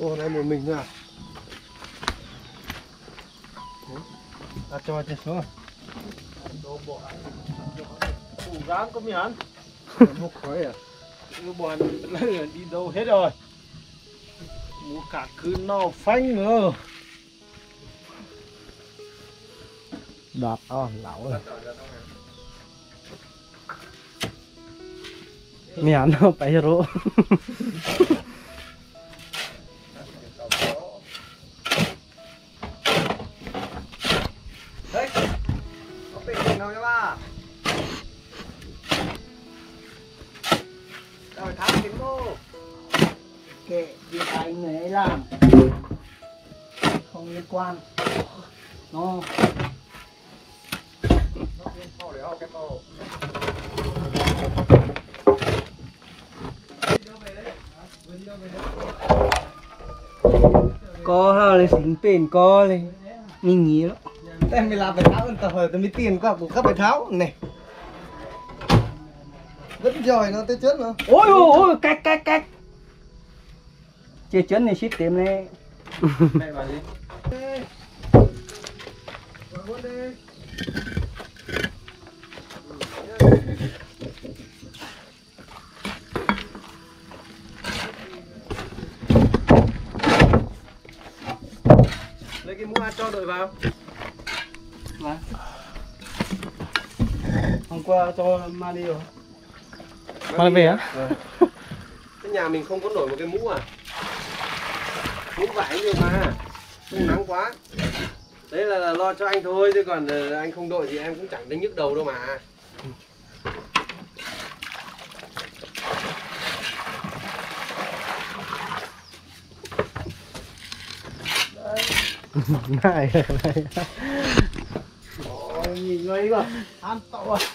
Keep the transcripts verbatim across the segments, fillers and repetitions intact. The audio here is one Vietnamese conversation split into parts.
Ô, này một mình thôi à? À, cho trên xuống à? Củ rán có miếng ăn. Một khói à? Cái bọn đi đâu hết rồi. Mua cả cứ no phanh nữa. Đọt to, lão rồi. Miễn nó phải rỗ. Đấy, có bị gì đâu nha ba. Rồi tháo kính vô. Kệ việc anh người ấy làm, không liên quan. Nó có là xính bền có này nhìn nghĩ lắm. Tại mình làm phải tháo tập hợp tôi mới tiền qua của các phải tháo này. Vẫn giỏi nó tới chết nó. Ôi ôi ôi cách cách cách chia chân này ship tìm này. Đây bà gì? Lấy cái mũ ăn cho đội vào. Vâng. Hôm qua cho Mali rồi. Mang về á? Cái nhà mình không có nổi một cái mũ à? Mũ vải nhiều mà. Không nắng quá. Đấy là, là lo cho anh thôi, chứ còn anh không đội thì em cũng chẳng đánh nhức đầu đâu mà. Này, này. Ôi nhìn người cơ, ăn tậu à.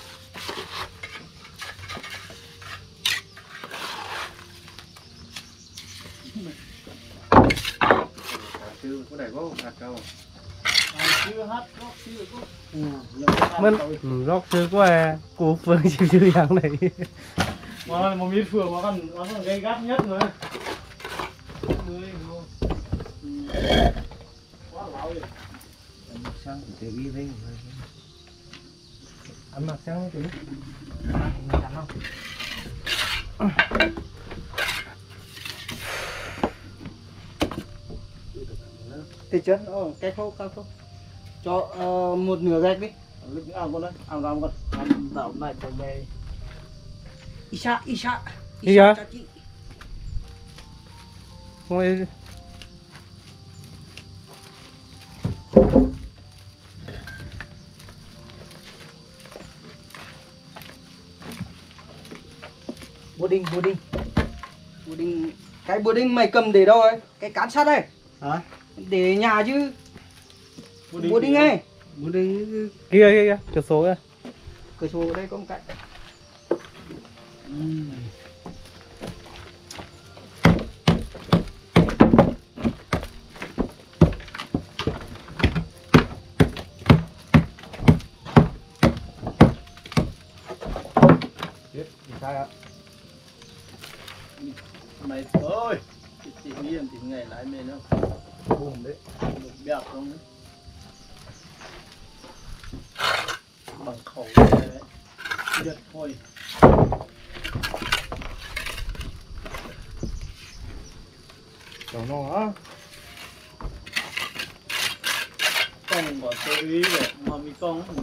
Chứ có đẩy có hạt đâu. Chưa hát rock chưa có. Mình rock sư quá à. Của Phương chịu chữ dạng này. Mà một miếng phường nó còn nó còn gây gắt nhất rồi. Mười luôn. Quá lão rồi. Sáng thì tự ghi lên. Ăn mặc sáng tí. Cắn không? Thì chân, ờ, cái khô, cái khô. Cho uh, một nửa gạch đi. Lúc ăn con đấy, ăn ra con. Ăn đảo này cho về. Isa, Isa. Đi à? Cho chị. Ngồi. Pudding, pudding. Pudding. Cái pudding mày cầm để đâu ấy? Cái cán sắt đây. Hả? Để nhà chứ. Pudding ấy. Pudding kia kia kia, cửa sổ kìa. Cửa sổ ở đây có một cái. Uhm. Sao ạ? Mày ơi, chị nghiêng thì ngày lái mày đâu. Bùm đấy. Một bẹo không đấy. Bằng khẩu đấy. Giật thôi. Cháu nó á. Con bỏ sơ ý rồi mà mi con này.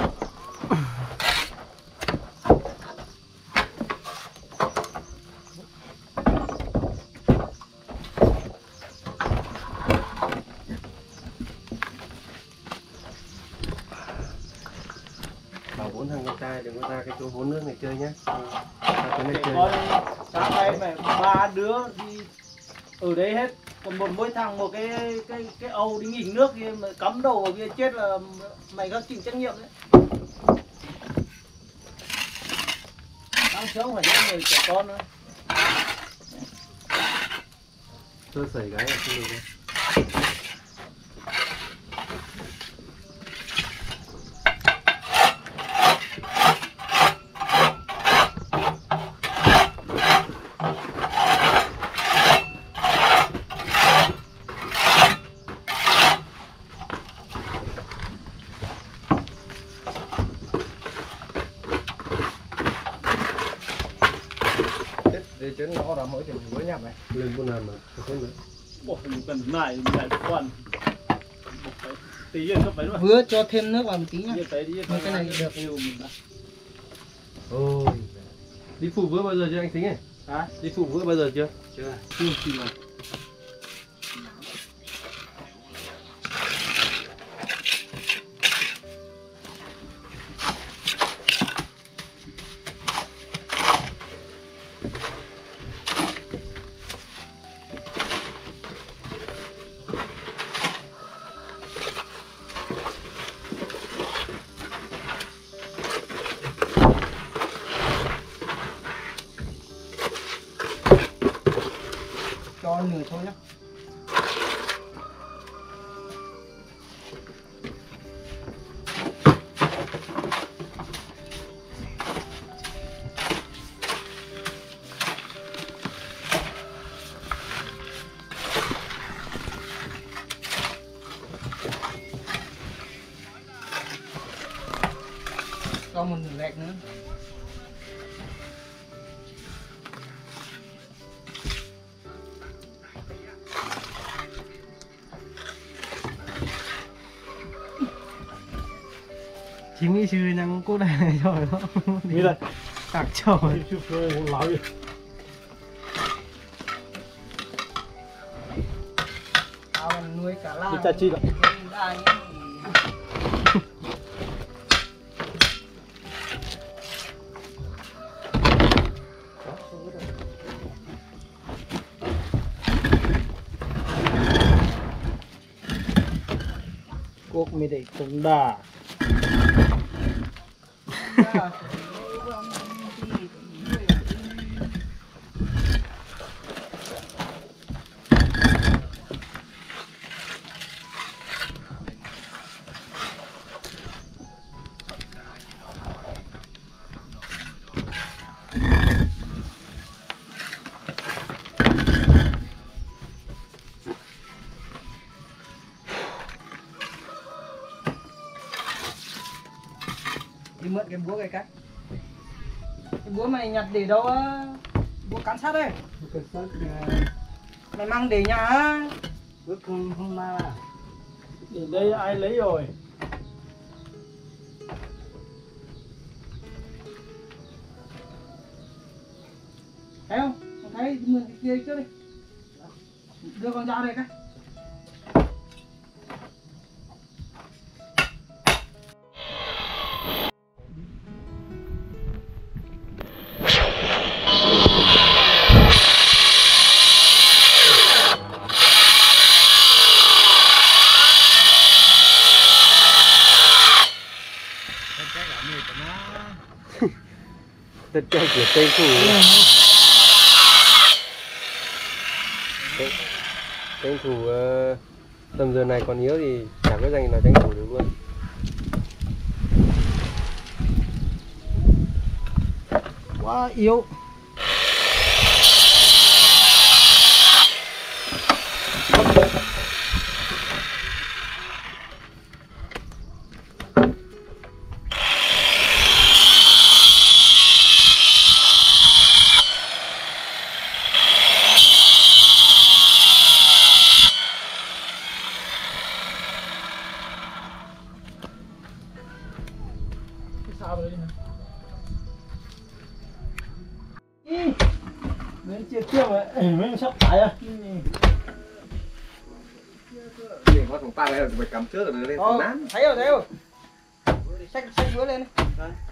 Bảo bốn thằng con trai đừng có ra cái chỗ hố nước này chơi nhé. Để con sáng nay mẹ ba đứa đi ở đấy hết, còn một mỗi thằng một cái cái cái âu đi nghỉ nước kia mà cắm đầu vào kia chết là mày có chịu trách nhiệm đấy. Sáng sớm phải những người trẻ con nữa. Sơ sẩy cái là không được đâu. để chân nó ra mỗi chuyện với nhập này lên buôn làm mà không được. Bộ mình cần lại lại quan tí yên cấp mấy rồi. Vừa cho thêm nước vào một tí nhá. Như thế đi cái này được nhiều mình đã. Ôi. Đi phụ vữa bao giờ chưa anh Tính này? Hả? Đi phụ vữa bao giờ chưa? Chưa. Chưa gì mà. Cho nửa thôi nhá. Cho một nửa gạch nữa. Chỉ nghĩ chứ nhang cô này rồi đó. Như đây. Tạc trời. Chưa chưa nói đi. Tao nuôi cả la. Đi cha chi rồi. Cuốc mới để trống đà. Đi mượn cái búa cái cách. Cái búa mày nhặt để đâu á? Búa cán sát đây. Cái sắt Mày mang để nhà á. bước không không ma. Để đây ai lấy rồi. Thấy không? Không thấy thì mượn cái kia trước đi. Đưa con dao đây cái. Tất cả của tên thủ tranh thủ uh, tầm giờ này còn yếu thì chẳng có danh nào tranh thủ được luôn. Quá yếu. Sao đấy nè. Đến chia tiêu mà mình sắp tải à. Thì có thằng ta đây là phải cắm trước rồi lên Ờ, nán. thấy rồi, thấy rồi. Xách xách búa lên đi.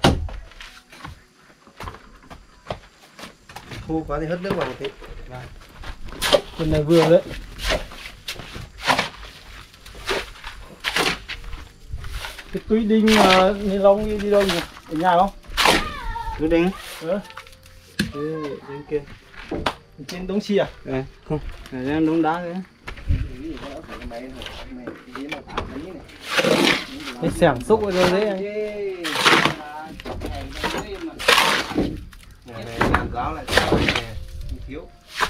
Khô quá thì hất nước vào một tí. Phần này vừa đấy. Cái túi đinh uh, ni lông đi, đi đâu nhỉ? Ở nhà không? Cứ đánh. Ừ. Cứ đánh kia. Trên đống xi à? À, không. Ở đây đống đá đấy. Cái xẻng xúc ở đâu đấy anh? Nhà này làm giáo lại thiếu.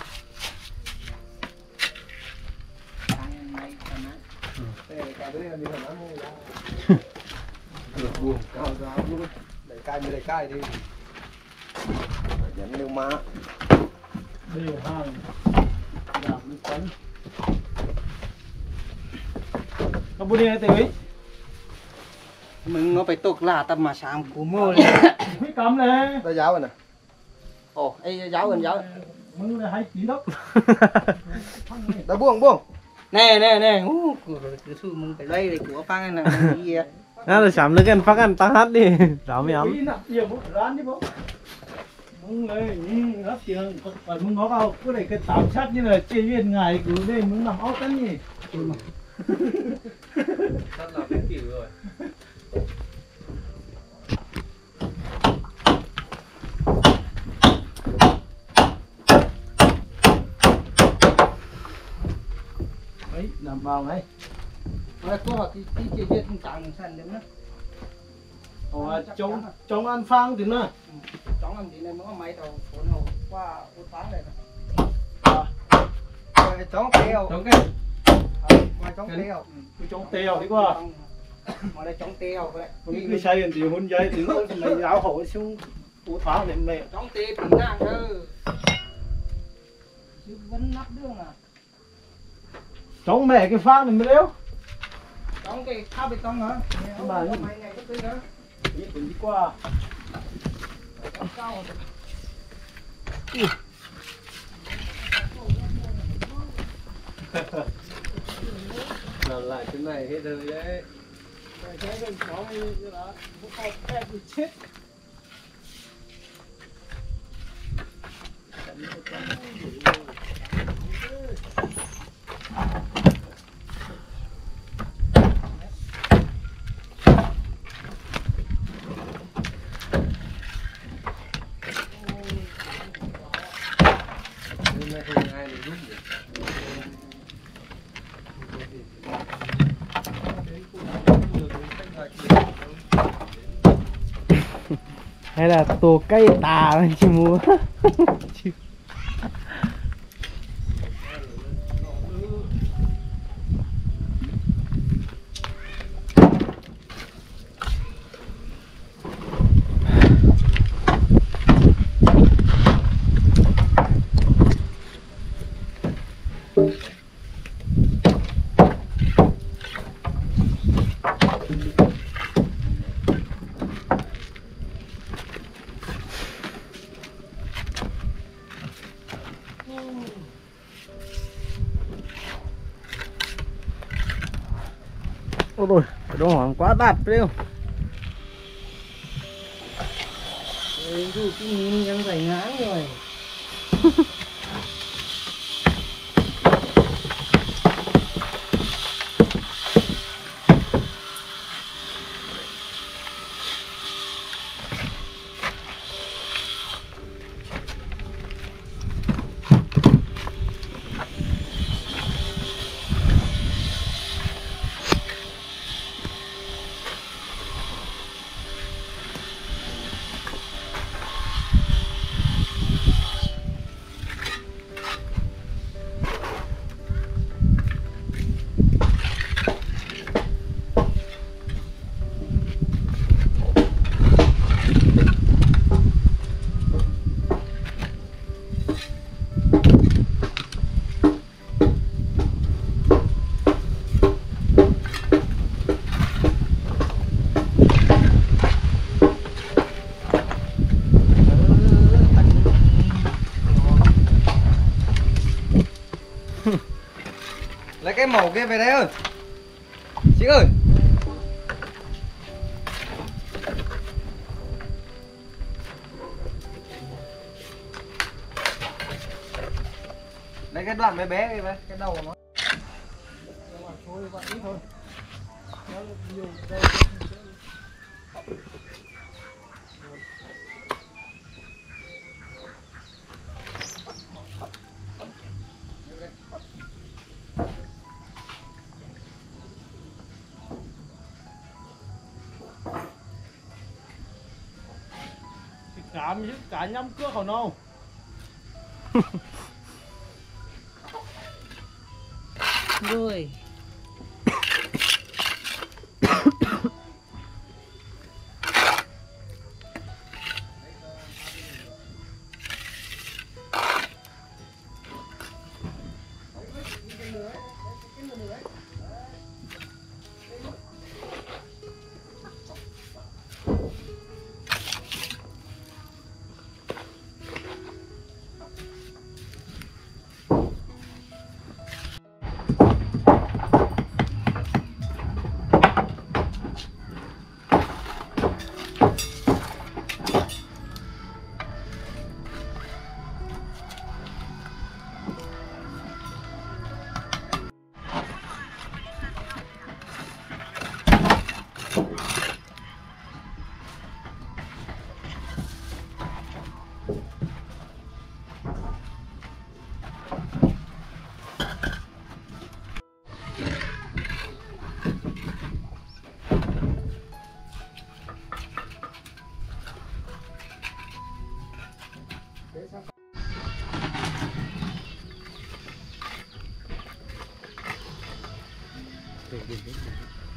Được buồn cao giáo luôn. Đẩy cay mới đẩy cay đi. Nhấn lưu má. Đây hàng giảm một tấn. Các bố đi này tới. Mình nó phải tục là tầm mà sáng của mưa này. Mấy cắm này. Đây giáo rồi nè. Ồ, ấy giáo gần giáo. Mưa này hay tí đó. Đó buông buông. Nè nè nè, ú, cứ sư mình phải đây để của phang này là gì vậy? Nó là sắm nước ăn phát ăn tăng hát đi. Đó mới ấm. Quý nặng nhiều bố rán đi bố. Mừng lên, rất tiền. Còn mừng ngó vào, cứ để cái táo sát như là trên viên ngày cứ đây mừng nằm ốc tấn nhỉ. Rất là biết kiểu rồi. Đấy, làm vào này. Rồi có họ tí tí chia chia chẳng sẵn được nữa. Ồ, chống, chống ăn phang thì nữa. Chóng làm gì này mới có máy tàu phốn hồ qua một tháng này. Rồi chóng teo. Chống cái. Ngoài chóng teo. Cứ chống teo đi qua. Ngoài đây chóng teo vậy. Cái cái xây thì hôn giấy thì nó lấy giáo hộ xuống một tháng thì mẹ. Chóng teo bị ngang thôi. Chứ vẫn nắp đường à. Chống mẹ cái phang này mới đéo. Chóng cái tháp bê tông hả? Các bạn có mấy ngày có tư nữa. đi đi qua. Cao. Làm lại cái này hết đời đấy. Cái gần sáu mươi là nó không ép bị chết. Hôm nay không ai được giúp được. Hay là tổ cây tà chị mua. Ôi rồi, đồ hoàng quá đạt phải không? Ê, cái nhìn đang phải ngán rồi. Lấy cái màu kia về đây ơi. Chị ơi. Lấy cái đoạn bé bé kia về, cái đầu của nó. Thôi bạn ít thôi. Nó nhiều đây. Cảm chứ cả nhắm cước không đâu. Rồi.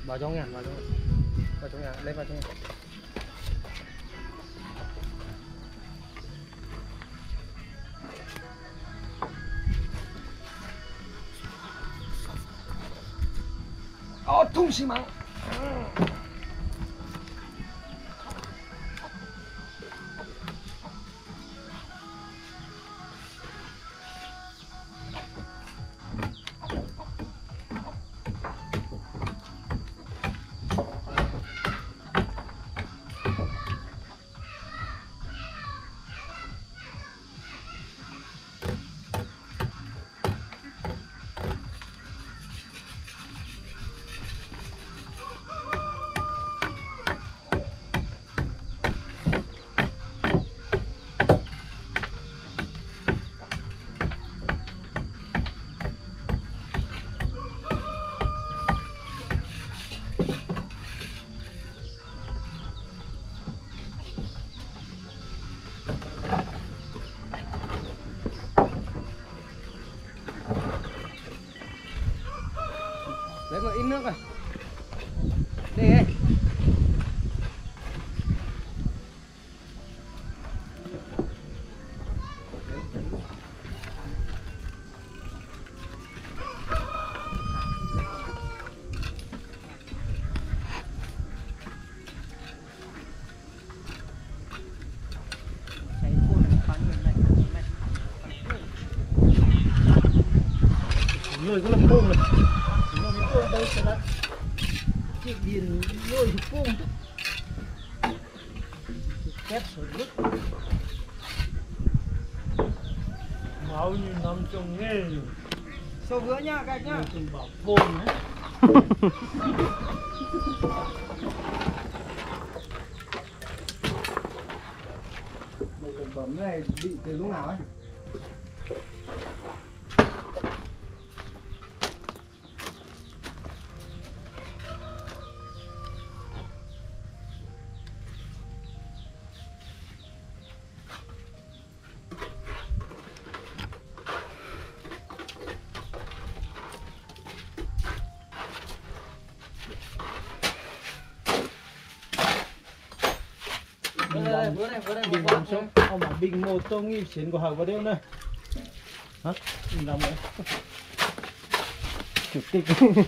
Vào trong nhà, vào trong vào trong nhà, lên vào trong nhà. Ờ, thùng xi măng. Lấy một ít nước này. Đây đây. Người có làm buông này. Nó mới buông đây sẽ là chiếc điền người thì buông. Kép sợi nước. Máu như nằm trong nghề rồi. Sâu bữa nhá, gạch nhá. Từng bảo buông đấy. Một sản phẩm này bị từ lúc nào ấy? Bữa này, bữa này, Bình làm sống. Ông bảo bình một tôi nghĩ xến của Hào vào đây này. Hả? Mình làm vậy. Chủ tịch.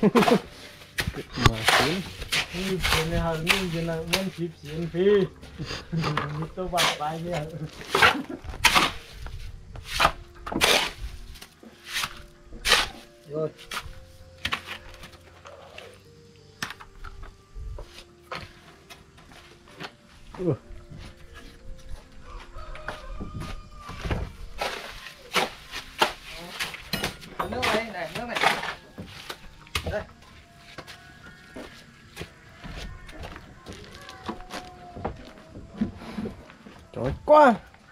Mà xến. Nghĩ xến này Hào nghĩ xến là muốn chịp xến phi. Tôi bảo bài như vậy. Rồi. Ừ. Nước này, này, nước này. Đây. Trời quá.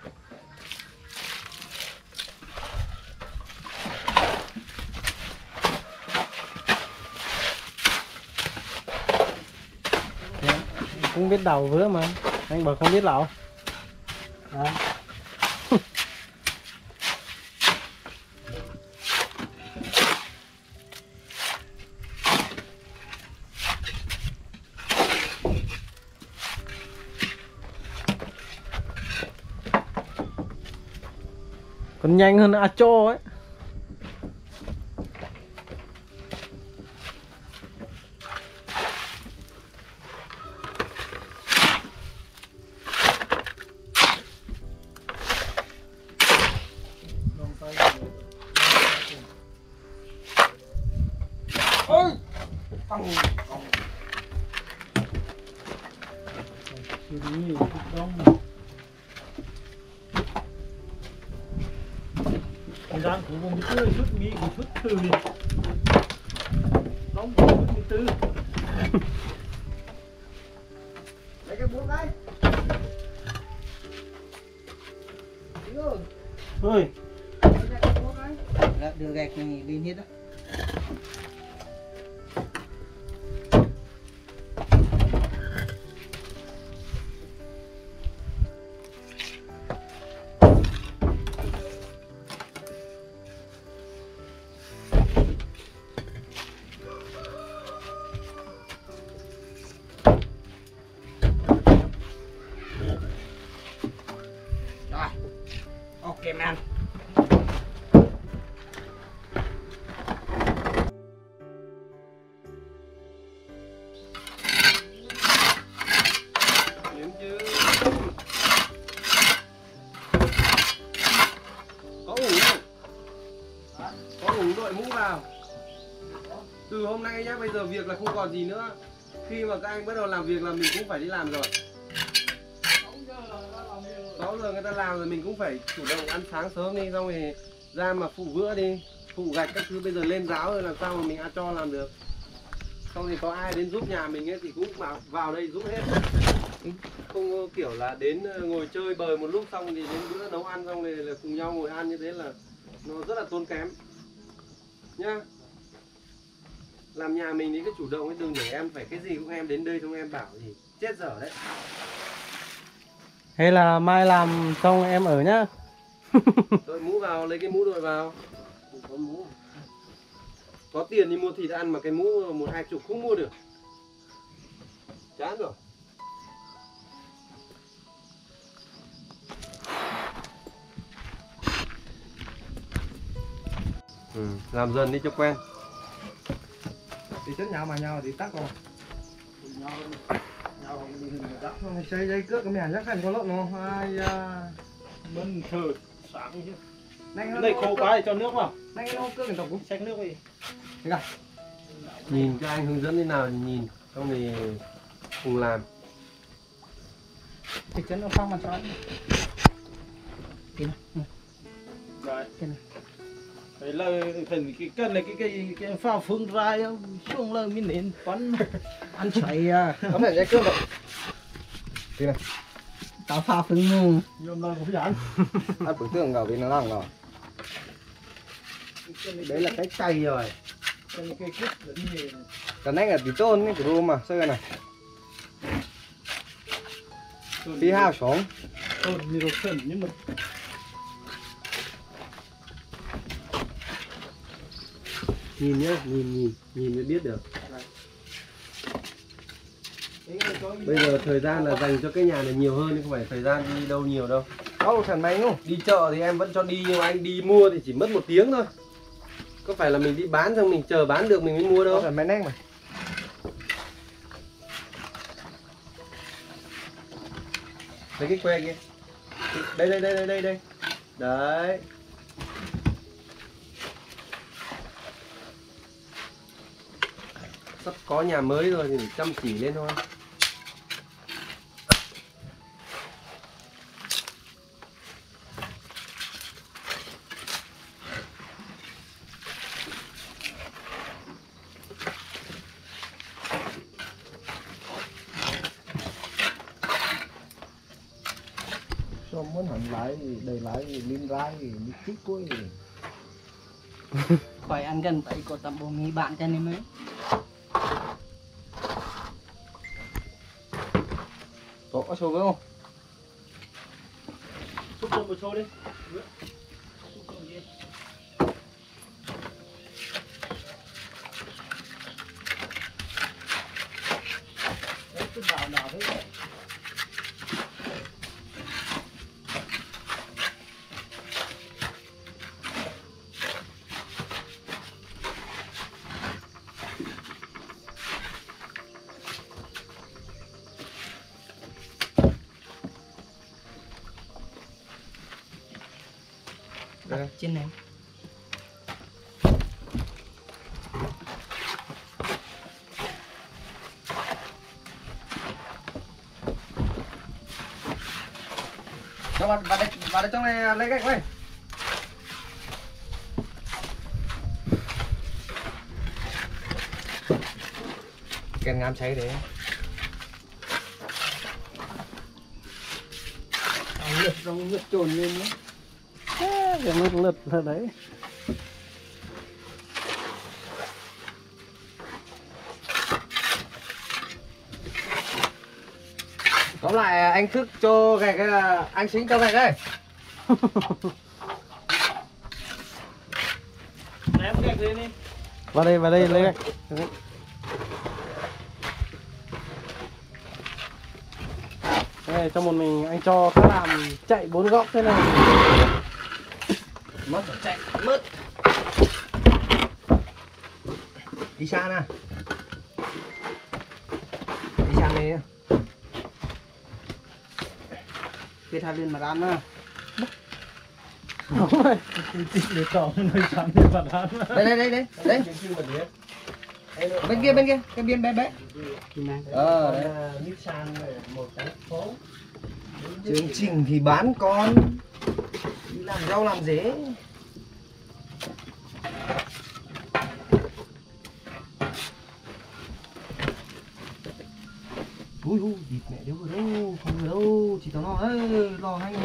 Cũng biết đầu vứa mà anh bảo không biết lẩu à. Còn nhanh hơn A Cho ấy. Ôi. Cong cong. Xử lý nhiều chút đông. Thời gian của vùng tươi chút Mỹ của chút từ đi. Đông của chút tư. Lấy cái búa đây. Đưa. Ơi. Lấy cái búa đây. Là đưa gạch này đi hết đó. kem ăn. Nếm chứ. Có ủ không? Có ủ đội mũ vào. Từ hôm nay nhá, bây giờ việc là không còn gì nữa. Khi mà các anh bắt đầu làm việc là mình cũng phải đi làm rồi. sáu giờ người ta làm rồi mình cũng phải chủ động ăn sáng sớm đi, xong rồi ra mà phụ bữa đi, phụ gạch các thứ. Bây giờ lên giáo rồi làm sao mà mình ăn cho làm được. Xong thì có ai đến giúp nhà mình ấy thì cũng vào, vào đây giúp hết. Không có kiểu là đến ngồi chơi bời một lúc xong thì đến bữa nấu ăn xong rồi là cùng nhau ngồi ăn, như thế là nó rất là tốn kém nhá. Làm nhà mình thì cứ chủ động ấy, đừng để em phải cái gì cũng em đến đây xong em bảo gì chết dở đấy. Hay là mai làm xong em ở nhá. Đội mũ vào, lấy cái mũ đội vào. Có mũ. Có tiền đi mua thịt ăn mà cái mũ một hai chục không mua được. Chán rồi. Ừ, làm dần đi cho quen. Thì chết nhau mà nhau thì tắt rồi. Nhau xây dây cước cái mẻ chắc hẳn có lộn không? Hai Mình thử sáng chứ. này Cái này khô quá thì cho nước vào. này nó cước cái tổng cũng Xách nước đi. Nhìn cho anh hướng dẫn thế nào thì nhìn, xong thì cùng làm. thì chân nó phong mà cho anh. Kìa này. Rồi. Kìa này. Đấy là phần cái cái này cái cái cái pha phương rai xuống là mình nên bắn Ăn chạy à. Có thể dây cước rồi. Kìa này. Tao pha phưng mù. nhưng mà không dám. Ăn bữa tương vào vì nó lằng rồi. Đấy là cái cay rồi. Cái cái kít dẫn gì. Cái này là tí tôn cái rô mà, sao cái này? Tí hao sống. Tôn như đồ sơn nhưng mà Nhìn nhá, nhìn nhìn, nhìn mới biết được. Bây giờ thời gian là dành cho cái nhà này nhiều hơn, không phải thời gian đi đâu nhiều đâu. Đâu thằng mày luôn. Đi chợ thì em vẫn cho đi, nhưng mà anh đi mua thì chỉ mất một tiếng thôi. Có phải là mình đi bán xong mình chờ bán được mình mới mua đâu. Đâu thằng mày neng mà. Lấy cái que kia. Đây đây đây đây đây đây. Đấy. Sắp có nhà mới rồi thì phải chăm chỉ lên thôi. sao muốn hẳn lái đầy lái lên rai đi chích cuối. Khỏi ăn gần tại có tầm bộ mì bạn cho nên mới. Có số với không? Xúc cơm một số đi. Cái nào nào đấy. Đặt trên này. Cho vào vào đây, vào đây trong này lấy gạch đây. Kèn ngam cháy đấy. Ông lật rong lật trồn lên nữa. Cái nước lật là đấy. Tóm lại anh thức cho gạch cái là anh Sính cho gạch đây. Ném gạch lên đi. Vào đây, vào đây lấy gạch. Đây, cho một mình anh cho các làm chạy bốn góc thế này. mất chạy mất đi xa nè đi xa này biết hai lên mà ăn nữa Không ơi. Để trò người sáng để vật ăn. đây đây đây đây đấy bên kia bên kia cái biên bé bé ờ đấy. Chương trình thì bán con đi làm rau làm dế. Ui ui thịt mẹ đéo vừa đâu không vừa đâu chỉ tao lo đấy lo hay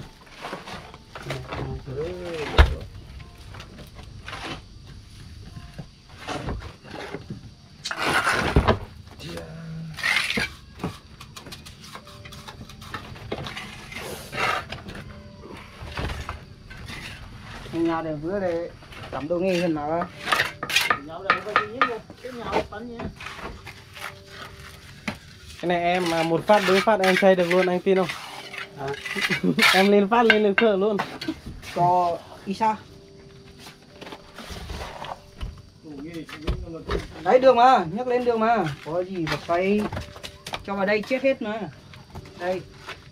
nhà để vừa để tắm đồ nghề hơn nào Nhậu đây có gì nhé, cái nhậu bánh nhé. Cái này em mà một phát đối phát em xây được luôn, anh tin không? À. Em lên phát lên được thở luôn. có đi xa đấy đường mà nhấc lên đường mà có gì phải xoay cho vào đây chết hết mà đây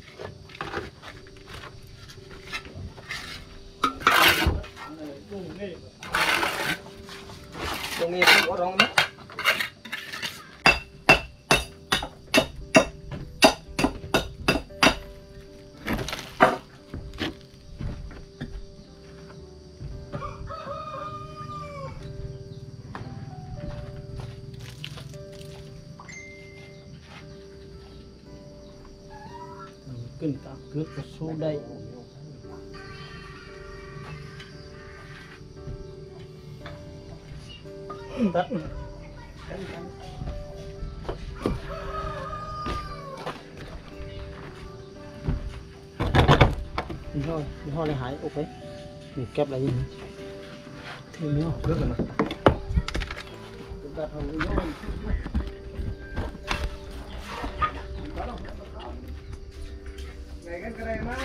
đồ nghề không có rong mất. Kinh cả cướp một số đây. Tắt. Đi thôi, đi thôi này hái ok. Thì kẹp lại gì? Thì nữa, cướp rồi mà. Chúng ta không có nhớ. Này cái này mà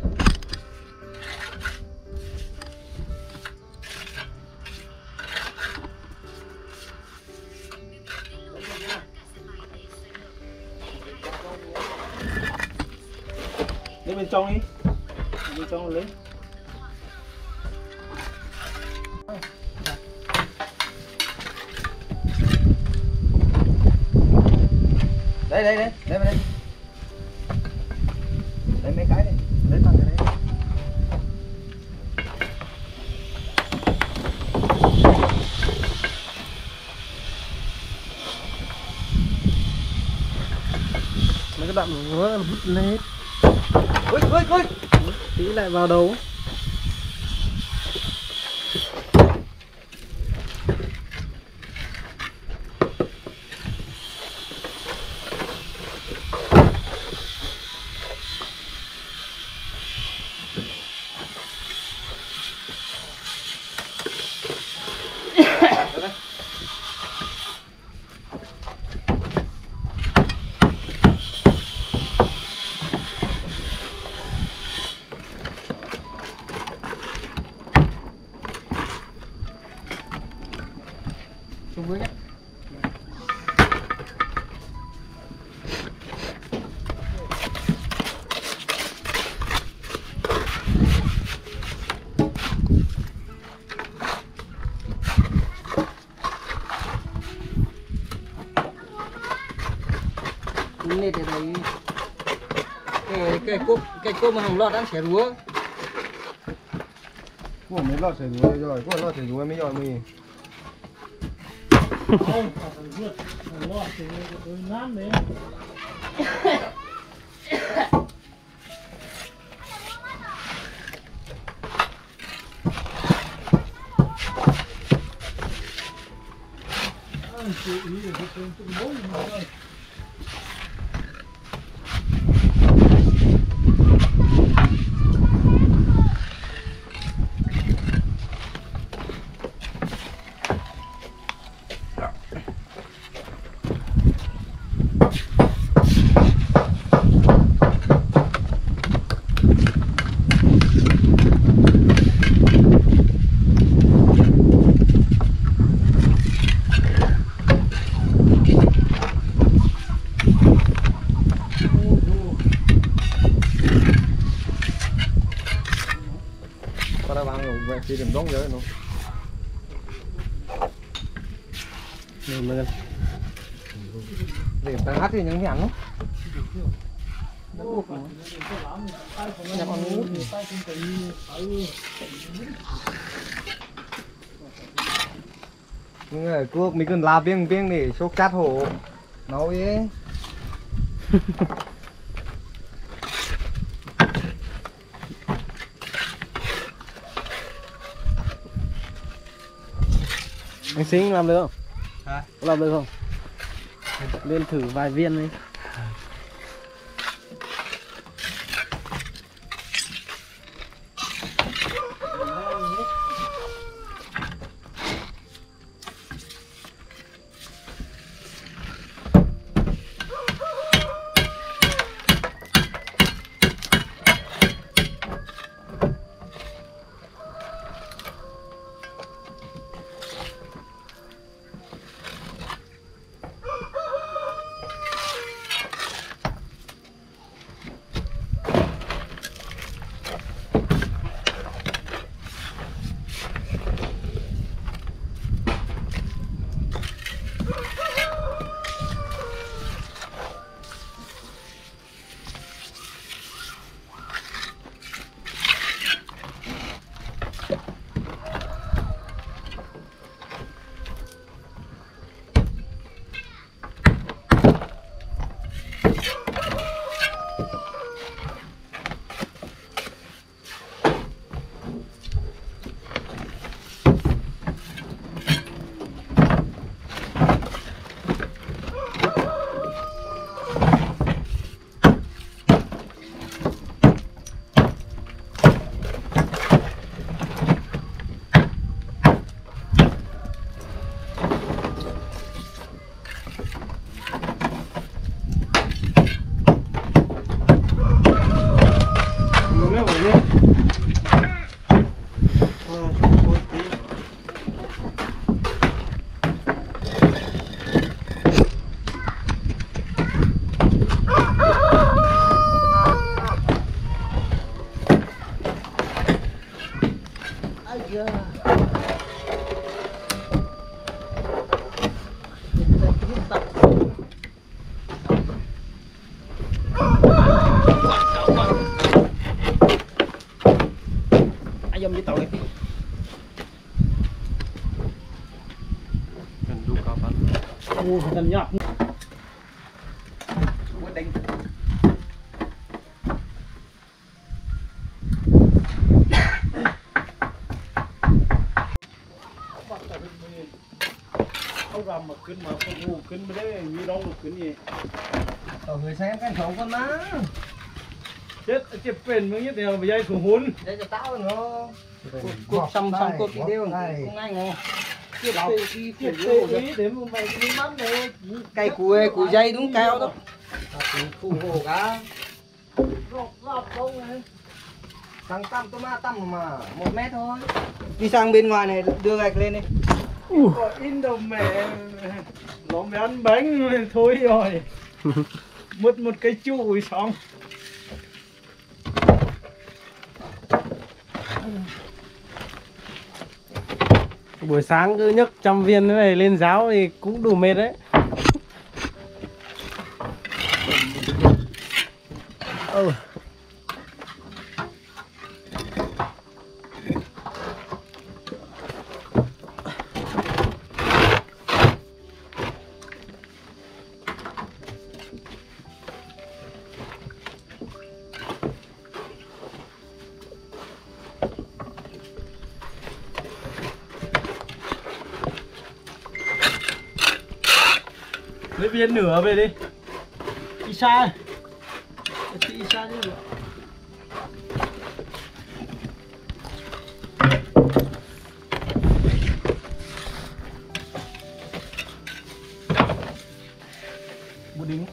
Lên bên trong đi. Bên trong lấy. đây đây đây đây đây đây mấy cái đây lấy bằng cái đấy Mấy cái đoạn vỡ hút lên hết. ui ui ui Tí lại vào đầu. xuống dưới nhé. Lên để đấy cái cái cốp cái cốp mà hàng lọt ăn xẻ rúa Của mấy lọt sấy rúa rồi, của lọt sấy rúa mới giỏi mì. Không, phải vượt. Lọt thì tôi nán đấy. Anh chú ý để tôi tự bố mà thôi. Para bang rồi chỉ đừng đóng nữa nó. Nhìn lên. Để tăng hát thì những nhắn nó. Nhà con ngút. Nhưng mà cô mình cần la viêng viêng để số cát hổ nấu ấy. Anh Sinh làm được không? Hả? Có làm được không? Lên thử vài viên đi. Ayam với tỏi. Cần đu cao bắn. Ô, cần nhọc. Quyết định. Ông làm mà kinh mà không ngủ kinh mà đấy như đông được kinh gì. Ở người xem cái khẩu con má. Chết chết bền mới nhất là bây giờ của hôn. Để cho tao nó. Cuộc xong xong cuộc video cũng ngay ngô. Tiếp Đọc đi tiếp tiếp ý để mà mày đi mắt này. cây cùi cùi dây đúng cao đó. Khu hồ cá. Lọc lọc đâu này. Tăng tăm tôi ma tăm mà một mét thôi. Đi sang bên ngoài này đưa gạch lên đi. Có in đâu mẹ. Nó mới ăn bánh thôi rồi. Mất một cái chùi xong. Buổi sáng cứ nhấc trăm viên thế này lên giáo thì cũng đủ mệt đấy. Ừ. Lấy viên nửa về đi. Đi xa. Chị đi xa đi được. Bút đính.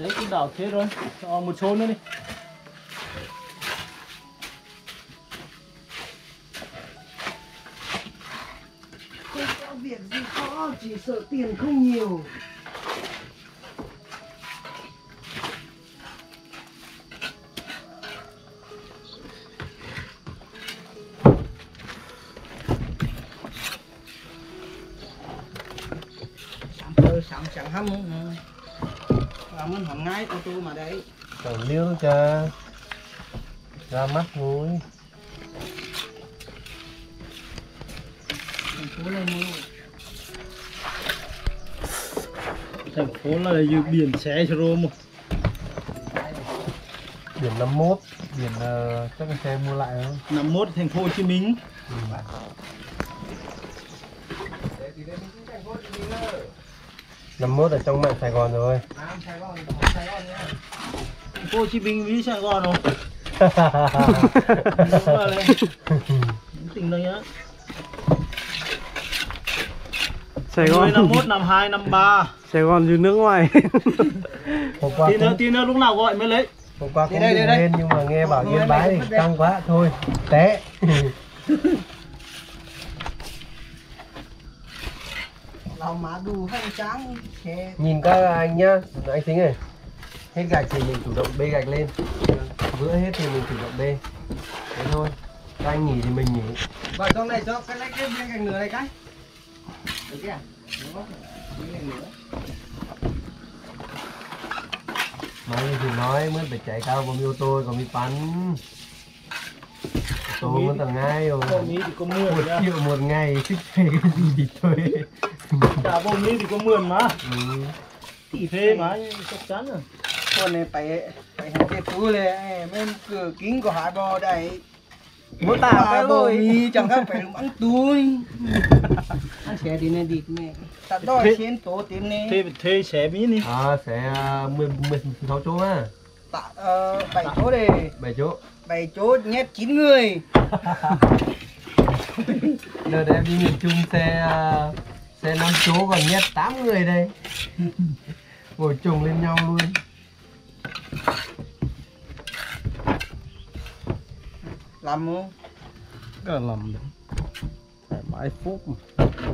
Đấy cái đảo thế rồi, cho một số nữa đi. Không có việc gì khó, chỉ sợ tiền không nhiều. Sáng thơ, sáng sáng hâm làm ơn hẳn ngay ô tô mà đấy. Còn liêu cho ra mắt vui. Thành phố lên mua. Thành phố là như biển xe cho rô mà. Biển năm mốt, biển uh, chắc là xe mua lại không? năm mốt thành phố Hồ Chí Minh. Ừ. năm mốt ở trong mạng Sài Gòn rồi. À, Sài Gòn, Sài Gòn nha. Thành phố Hồ Chí Minh với Sài Gòn rồi. Tỉnh đây nhá. Sài Gòn năm mốt, năm hai, năm ba. Sài Gòn như nước ngoài. Hôm qua Tí nữa, cũng, tí nữa lúc nào gọi mới lấy. hôm qua cũng Đây, đây, định đây. lên nhưng mà nghe bảo Ờ, Yên đây, Bái đây, thì đây. căng quá thôi. Té. Lòng má đủ hoành tráng xe. Nhìn các anh nhá, anh Tính ơi. Hết gạch thì mình chủ động bê gạch lên. Vữa hết thì mình chủ động bê. Thế thôi. Các anh nghỉ thì mình nghỉ. Vào trong này cho cái lấy cái viên gạch nửa này cái. Được chưa? Đúng không? Viên gạch nửa. Nói thì nói mới phải chạy cao vào ô tô còn bị bắn. Ô tô mất tầng ngay rồi. Bông ní thì có mượn Một nhá. triệu một ngày thích thuê cái gì thì thuê. Cả bông ní thì có mượn mà. Ừ. Thì thuê mà, chắc chắn rồi. Con này phải phải học cái túi này bên cửa kính của hai bò đây. Mô tả cái bò rồi. mi chẳng khác phải ăn túi. Ăn xe đi này đi mẹ. Ta đòi xin tổ tiền này. Thuê, thuê xe mí đi. À, sẽ mười mười sáu chỗ á. Ta ờ, bảy chỗ đây. bảy chỗ. Bảy chỗ nhét chín người. Đợt em đi miền Trung xe à, xe năm chỗ còn nhét tám người đây. Ngồi chồng lên nhau luôn. Làm không? Cả làm được. Thoải mái phúc mà.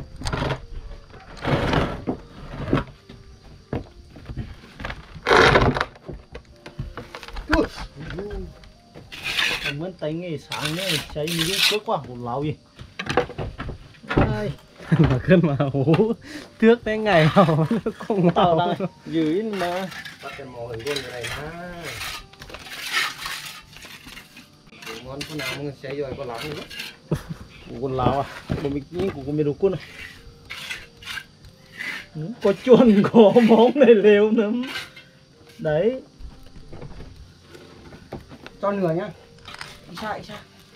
Cảm ơn tay nghề sáng nữa, cháy như cướp quá, một lão gì. Ai, Mà cơn mà hú trước tới ngày nào nó không tao vào. đang giữ in mà. Bắt cái mò hình con cái này ha. Ngon con nào mà xe rồi có lắm nữa. Con lão à, đồ mình nghĩ của con mê đồ quân này. Có chuồn có móng này lều lắm. Đấy. Cho nửa nhá. Đi xa, đi xa.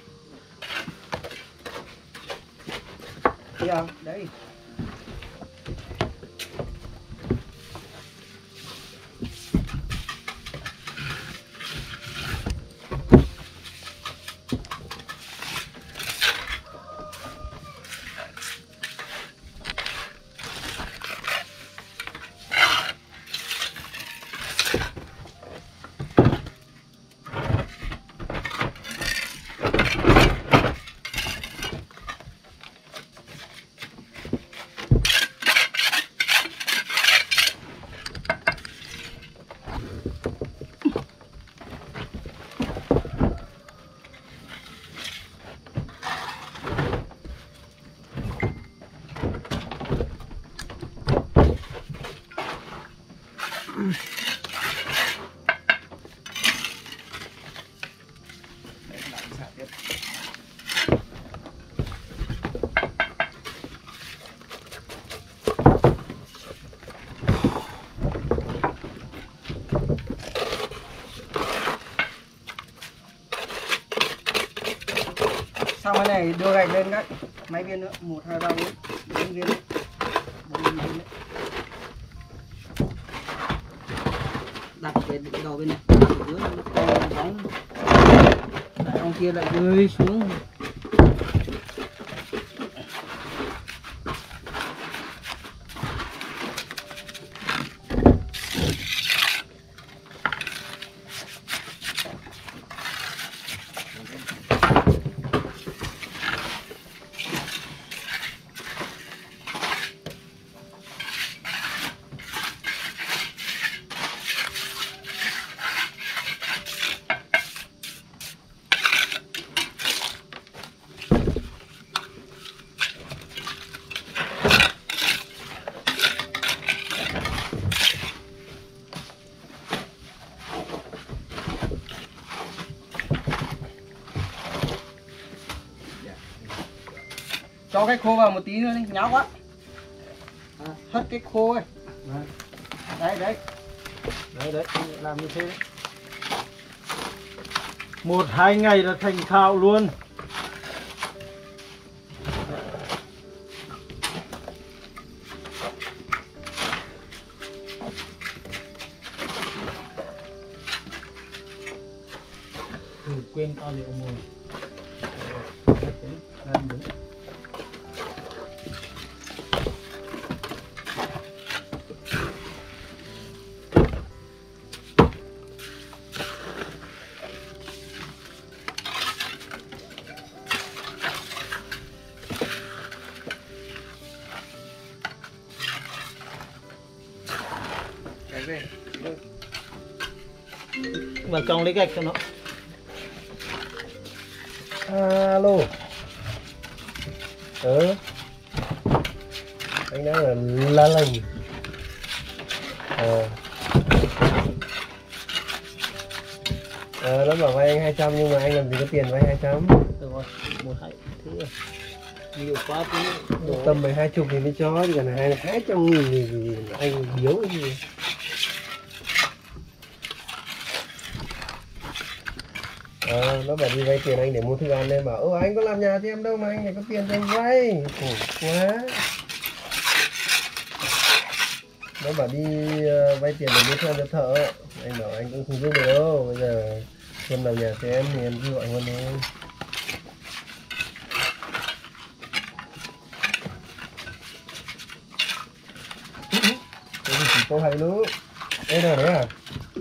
Đi không? Đấy. Xong cái này đưa gạch lên cái mấy viên nữa, một hai ba bốn bốn viên, bốn viên nữa. Đặt cái đầu bên này, đặt ở dưới nó còn bóng, đặt ông kia lại rơi xuống. cho cái khô vào một tí nữa đi, nháo quá. À, hất cái khô ấy. Đấy đấy. Đấy đấy, làm như thế đấy. Một hai ngày là thành thạo luôn. Ừ, quên to liệu mùi. Làm đúng. Cái về. Vào trong lấy gạch cho nó. Alo. Ừ. Anh đang ở La Lành. Ờ. Ờ, nó bảo vay anh hai trăm nhưng mà anh làm gì có tiền vay hai trăm. Được rồi, một hai thứ rồi. Nhiều quá tí. Tầm mười hai chục thì mới cho, chứ còn hai hai trăm nghìn thì, thì anh biếu cái gì. Ờ, nó bảo đi vay tiền anh để mua thức ăn nên bảo ơ anh có làm nhà thì em đâu mà anh lại có tiền cho anh vay. Khổ quá. Nó bảo đi uh, vay tiền để mua thức ăn cho thợ. Anh bảo anh cũng không giúp được đâu. Bây giờ Huân làm nhà thì em thì em cứ gọi Huân thôi. Thế thì chỉ câu hay lúc. Đây nào đấy à?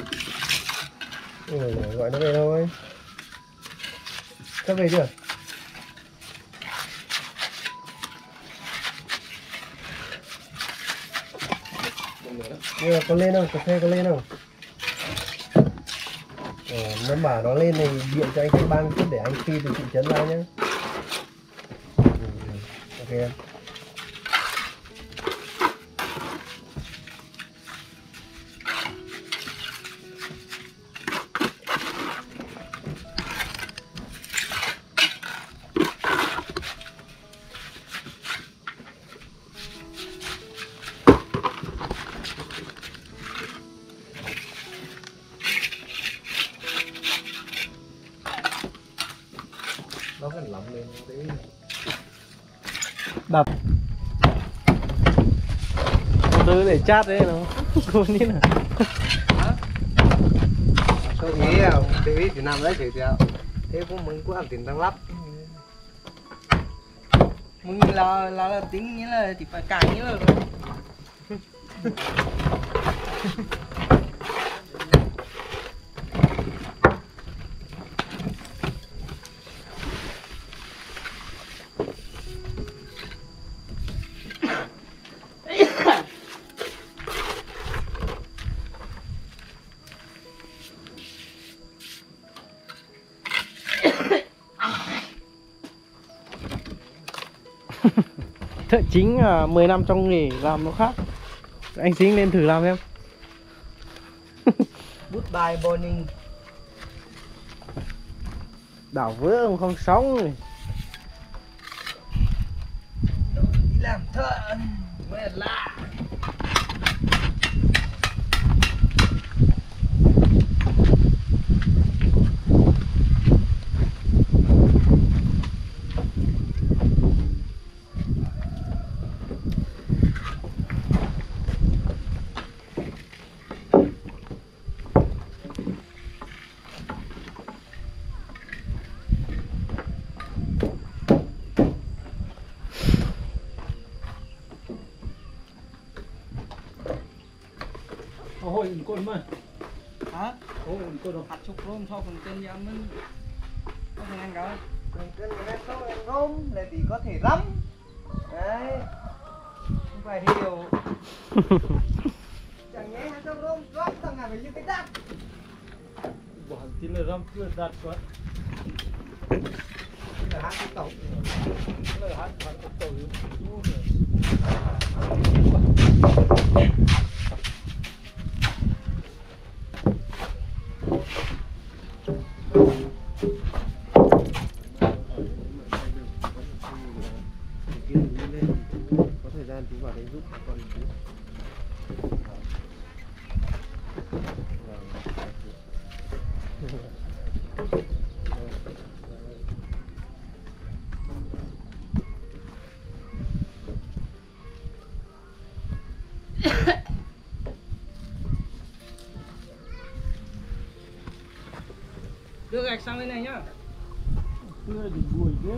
Ừ, gọi nó về thôi. Sắp về chưa? Nhưng mà có lên không? Cà phê có lên không? Ờ, nó bảo nó lên này điện cho anh cái ban chút để anh phi từ thị trấn ra nhé. Ừ, ok em. Nó phải lỏng lên tí. Đập. Tôi để chat đấy nó. Cô ní nào. Sao thế à? Thế thì nằm đấy thì sao? Thế cũng mình cũng làm tiền tăng lắp. Mình là là, là tính nghĩa là thì phải càng nghĩa là rồi. Thợ chính là mười năm trong nghề làm nó khác. Anh Chính lên thử làm em. Goodbye morning. Đảo vỡ ông không sống rồi. Đi làm thợ mới là lạ. Ôi, con mà. Hả? Ôi, con đâu. Hạt chục rôm sau phần cân giảm mình. Có phần ăn cả. Phần cân của em không em gom là thì có thể lắm. Đấy. Không phải điều. Chẳng nhẽ hai trăm gom gom thằng nào phải như cái đắt. Bỏ tí là răm cứ đặt quá. Là hát cái tổng. Là hát hát cái tổ. Đưa gạch sang bên này nhá. Đưa thì bùi ghê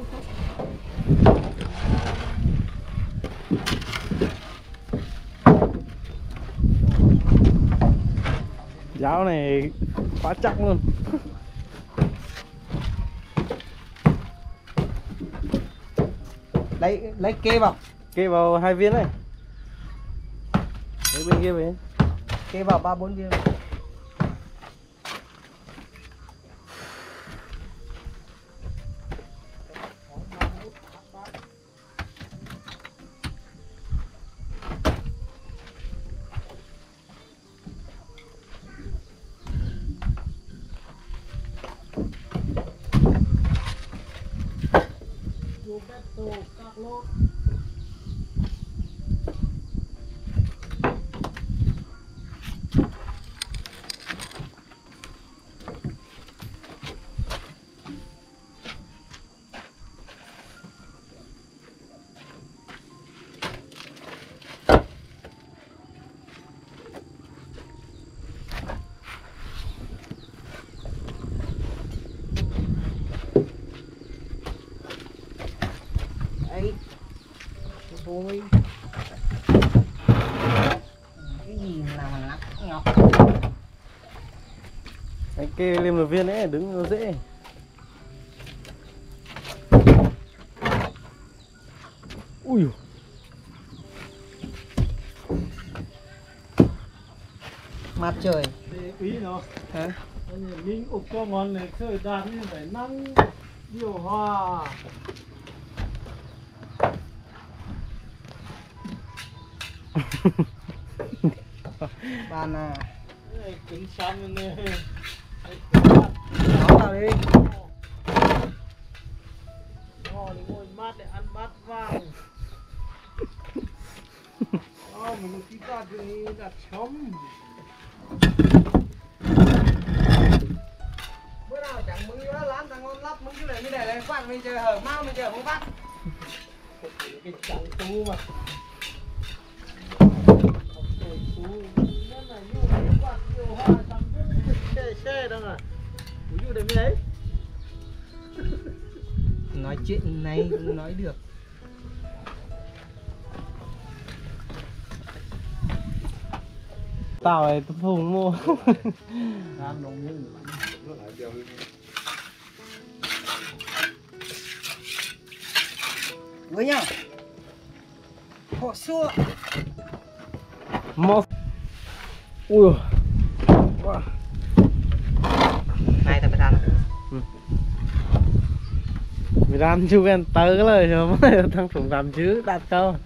Giáo này quá chắc luôn. Lấy lấy kê vào. Kê vào hai viên này. Lấy bên kia về. Kê vào ba bốn viên. Đấy. Thôi. Cái gì nào mà nắp nhọc. Anh kê lên một viên ấy, đứng nó dễ. Ui. Mặt trời. để ý nó. Hả? Mình ục cho ngon này chơi đàn như phải năng điều hòa. Bàn à. Cái này cứng xăm này. Nó vào đi. Ngon ngồi mát để ăn bát vàng. Ờ, mình chỉ đặt thì đặt chấm. Bữa nào chẳng mừng nữa lắm thằng ngon lắp mừng cái này như này này quăng mình chờ hở mau mình chờ không bắt. Cái chẳng tu mà. Xe xe đâu à? Ủa dụ để mấy ấy? Nói chuyện này nói được. Tao này tôi phùng mua. Làm đồng như Với nhau. Họ xua. Một. Ui. Wow. Này tập đàn. Vì làm chú quen tớ cái lời rồi mới thằng phùng làm chứ đặt câu.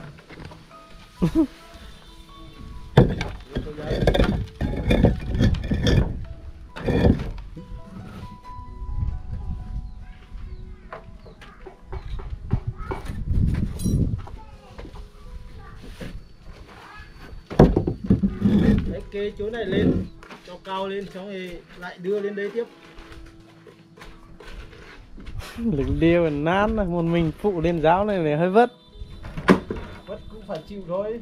đấy kê chỗ này lên cho cao lên xong rồi lại đưa lên đấy tiếp. Lực điêu nán một mình phụ lên giáo này là hơi vất. Vất cũng phải chịu thôi.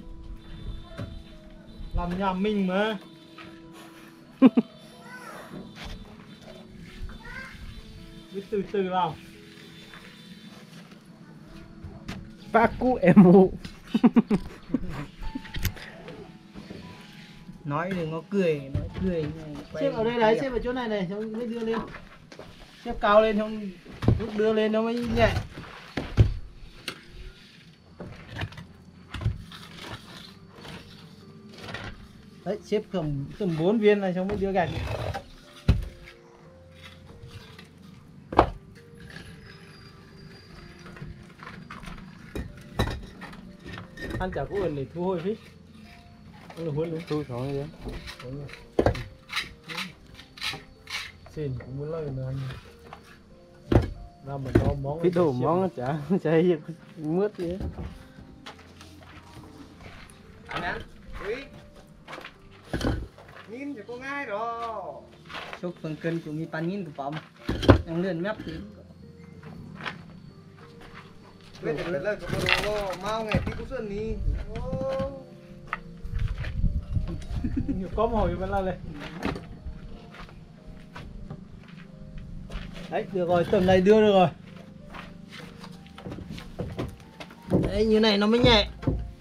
Làm nhà mình mà. Cứ từ từ làm. Bác cụ em mụ. Nói đừng có cười, nói cười. Xếp ở đây đấy, xếp ở chỗ này này, xong mới đưa lên. Xếp cao lên xong lúc đưa lên nó mới nhẹ. Đấy, xếp tầm tầm bốn viên này xong mới đưa gạch. Ăn chả có ẩn để thu hồi phí. Ăn là huấn luôn. Thu xong rồi. Xin cũng muốn lời nữa anh. Ra mà nó món. Cái đồ món chả chả mướt gì hết. Nè, quý. Nhìn thì có ngay đó. Chúc phần cân của mi pan nhìn của bóng. Đang lươn mép tí. Biết được là có đồ mau ngày tí cũng xuân đi. Nhiều có hồi vẫn là lên. Đấy, được rồi, tầm này đưa được rồi. Đấy, như này nó mới nhẹ.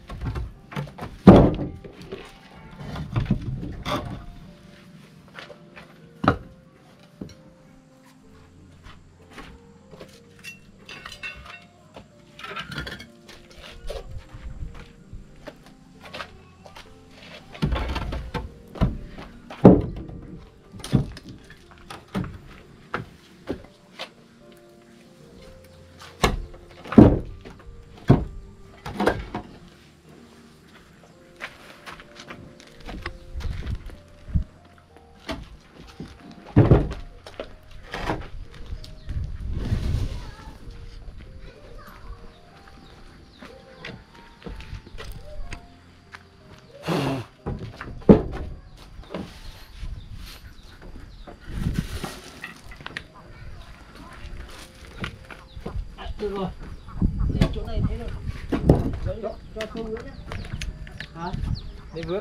Được rồi. Để chỗ này thế rồi. Đấy, cho, cho phương nữa nhé. Hả? Để vữa.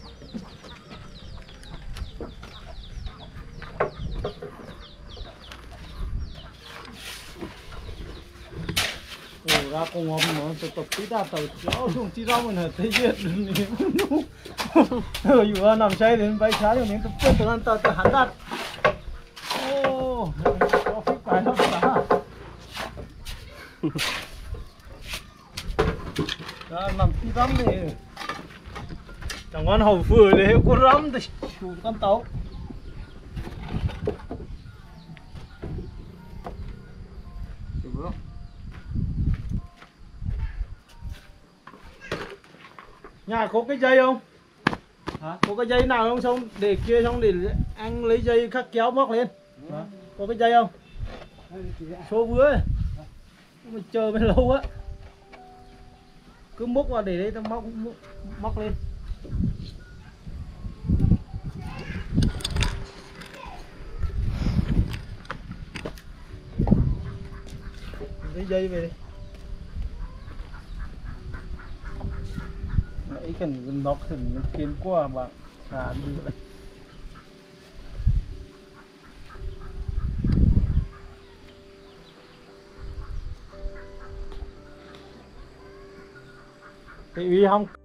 Ồ, ra con ngọm mà tôi tập tí ta tàu chéo xuống tí rau mình thấy giết rồi dù nằm say đến bay sáng rồi nên tôi quên tôi ăn tàu tôi hắn đặt. Ô, có phích phải lắm cả. Đó, nằm tí rắm thì chẳng con hầu vừa để con rắm thì chủ con tàu. Nhà có cái dây không? Hả? Có cái dây nào không? Xong để kia xong để anh lấy dây khắc kéo móc lên. Hả? Có cái dây không? Số vứa ấy. Mà chờ bên lâu á. Cứ múc vào để đấy ta móc móc, móc lên. Lấy dây về đây. Nãy cần nóc thì nó kiến qua mà xả đi vậy. Cái uy không